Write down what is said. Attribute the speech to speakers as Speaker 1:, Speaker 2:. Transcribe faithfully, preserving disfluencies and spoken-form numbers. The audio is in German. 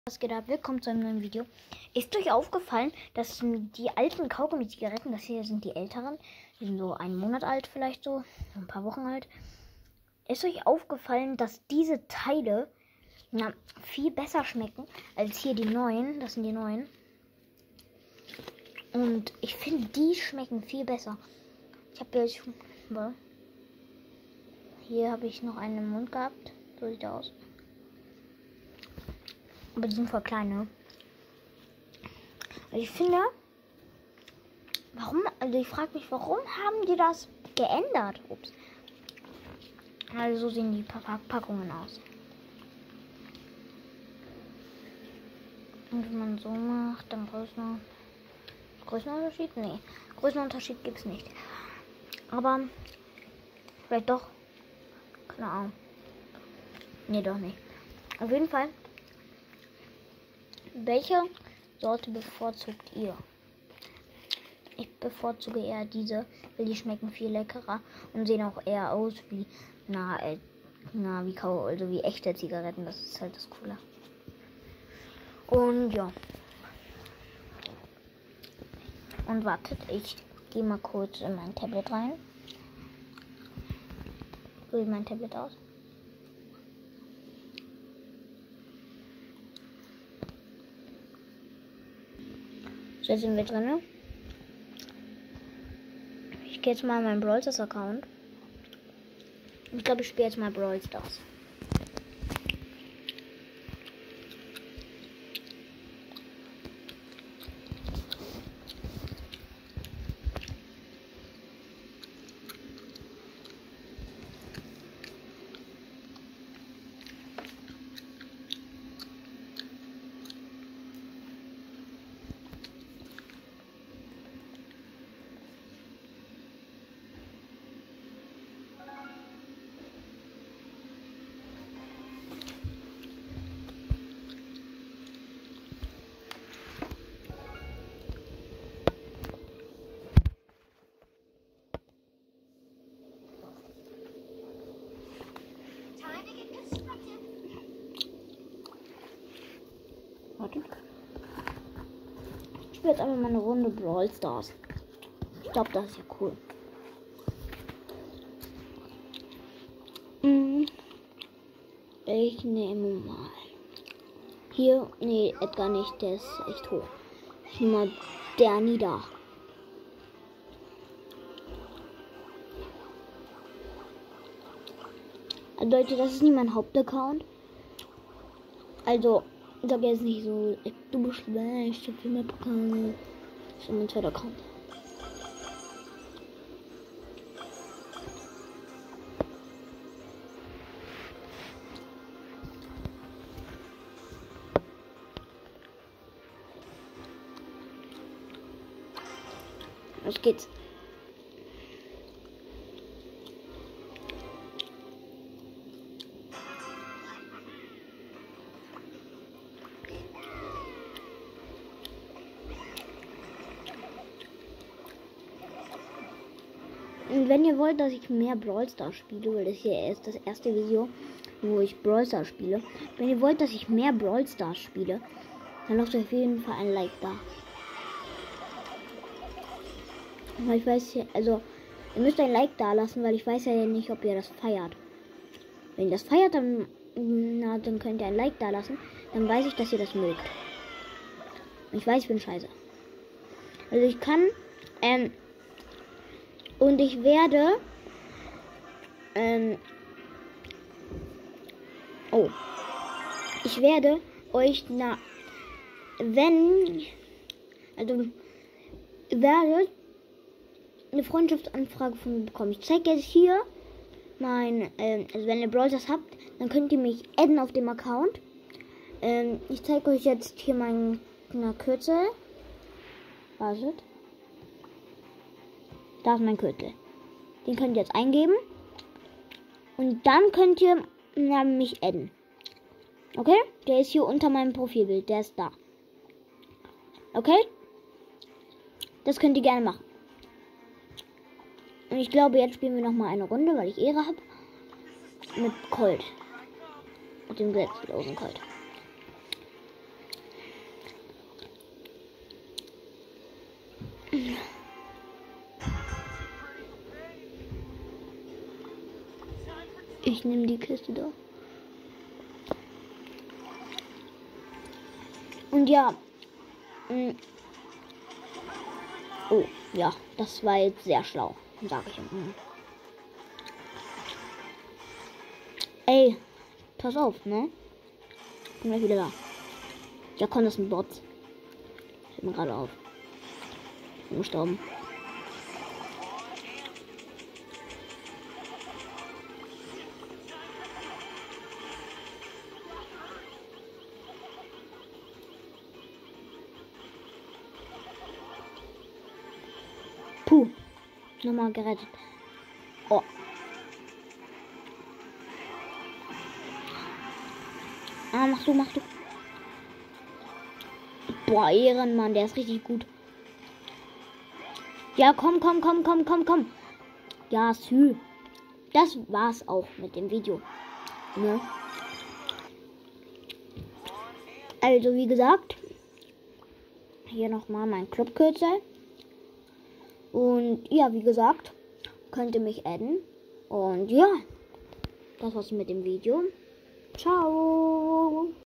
Speaker 1: Was geht ab? Willkommen zu einem neuen Video. Ist euch aufgefallen, dass die alten Kaugummi-Zigaretten, das hier sind die älteren, die sind so einen Monat alt vielleicht so, ein paar Wochen alt. Ist euch aufgefallen, dass diese Teile na, viel besser schmecken als hier die neuen? Das sind die neuen. Und ich finde, die schmecken viel besser. Ich habe jetzt... Hier habe ich noch einen im Mund gehabt. So sieht er aus. Aber die sind voll klein, ne? Also ich finde, warum, also ich frage mich, warum haben die das geändert? Ups. Also so sehen die Packungen aus. Und wenn man so macht, dann größer. Größenunterschied? Nee. Größenunterschied gibt es nicht. Aber vielleicht doch. Keine Ahnung. Nee, doch nicht. Auf jeden Fall. Welche Sorte bevorzugt ihr? Ich bevorzuge eher diese, weil die schmecken viel leckerer und sehen auch eher aus wie na, äh, na wie Kau, also wie echte Zigaretten. Das ist halt das Coole. Und ja. Und wartet, ich gehe mal kurz in mein Tablet rein. So sieht mein Tablet aus. So, jetzt sind wir drin. Ich gehe jetzt mal in meinen Brawl Stars Account. Ich glaube, ich spiele jetzt mal Brawl Stars. Warte. Ich spiele jetzt einfach mal eine Runde Brawl Stars. Ich glaube, das ist ja cool. Hm. Ich nehme mal. Hier, nee, Edgar nicht, der ist echt hoch. Ich nehme mal der nieder. Leute, das ist nicht mein Hauptaccount. Also, ich sag jetzt nicht so, du bist schlecht, ich hab viel mehr Pokale. Das ist mein zweiter Account. Los geht's. Und wenn ihr wollt, dass ich mehr Brawl Stars spiele, weil das hier ist das erste Video, wo ich Brawl Stars spiele. Wenn ihr wollt, dass ich mehr Brawl Stars spiele, dann lasst auf jeden Fall ein Like da. Weil ich weiß ja, also ihr müsst ein Like da lassen, weil ich weiß ja nicht, ob ihr das feiert. Wenn ihr das feiert, dann, na, dann könnt ihr ein Like da lassen. Dann weiß ich, dass ihr das mögt. Ich weiß, ich bin scheiße. Also ich kann, ähm, und ich werde, ähm, oh, ich werde euch, na, wenn, also, werde eine Freundschaftsanfrage von mir bekommen. Ich zeige jetzt hier mein, ähm, also wenn ihr Brawl Stars habt, dann könnt ihr mich adden auf dem Account. Ähm, ich zeige euch jetzt hier meinen na, Kürzel. Wartet. Da ist mein Kürzel. Den könnt ihr jetzt eingeben. Und dann könnt ihr na, mich adden. Okay? Der ist hier unter meinem Profilbild. Der ist da. Okay? Das könnt ihr gerne machen. Und ich glaube, jetzt spielen wir noch mal eine Runde, weil ich Ehre habe. Mit Colt. Mit dem gesetzlosen Colt. Ich nehme die Kiste da. Und ja. Mh. Oh, ja, das war jetzt sehr schlau, sage ich. Mhm. Ey, pass auf, ne? Bin gleich wieder da. Ja, komm, das ist ein Bot. Ich bin gerade auf. Ich bin gestorben. Puh. Nochmal gerettet. Oh. Ah, mach du, mach du. Boah, Ehrenmann, der ist richtig gut. Ja, komm, komm, komm, komm, komm, komm. Ja, sü. Das war's auch mit dem Video. Ne? Also, wie gesagt, hier nochmal mein Clubkürzel. Und ja, wie gesagt, könnt ihr mich adden. Und ja, das war's mit dem Video. Ciao.